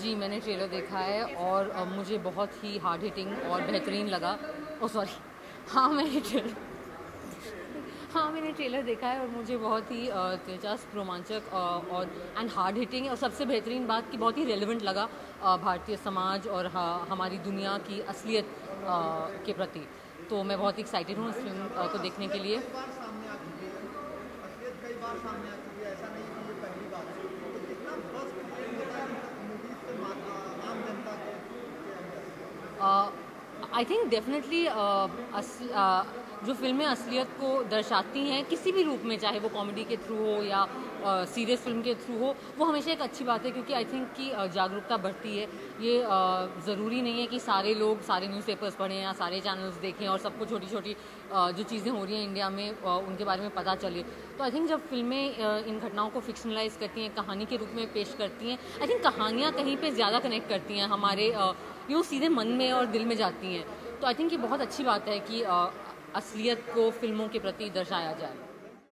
जी, मैंने ट्रेलर देखा है और मुझे बहुत ही हार्ड हिटिंग और बेहतरीन लगा। Oh sorry. हाँ, मैंने ट्रेलर हाँ, मैंने ट्रेलर देखा है और मुझे बहुत ही दिलचस्प, रोमांचक और एंड हार्ड हिटिंग और सबसे बेहतरीन बात कि बहुत ही रेलेवेंट लगा भारतीय समाज और हमारी दुनिया की असलियत के प्रति। तो मैं बहुत एक्साइटेड हूँ इस फ़िल्म को देखने के लिए। कई बार सामने आ चुकी है असलियत कई बार सामने आ चुकी है, ऐसा नहीं कि ये पहली बार है। तो कितना ट्रस्ट क्रिएट होता है मूवीज पे आम जनता के अंदर। आई थिंक डेफिनेटली जो फिल्में असलियत को दर्शाती हैं किसी भी रूप में, चाहे वो कॉमेडी के थ्रू हो या सीरियस फिल्म के थ्रू हो, वो हमेशा एक अच्छी बात है क्योंकि आई थिंक कि जागरूकता बढ़ती है। ये ज़रूरी नहीं है कि सारे लोग सारे न्यूज़पेपर्स पढ़ें या सारे चैनल्स देखें और सबको छोटी छोटी जो चीज़ें हो रही हैं इंडिया में उनके बारे में पता चले। तो आई थिंक जब फिल्में इन घटनाओं को फिक्शनलाइज करती हैं, कहानी के रूप में पेश करती हैं, आई थिंक कहानियाँ कहीं पे ज़्यादा कनेक्ट करती हैं हमारे सीधे मन में और दिल में जाती हैं। तो आई थिंक ये बहुत अच्छी बात है कि असलियत को फिल्मों के प्रति दर्शाया जाए।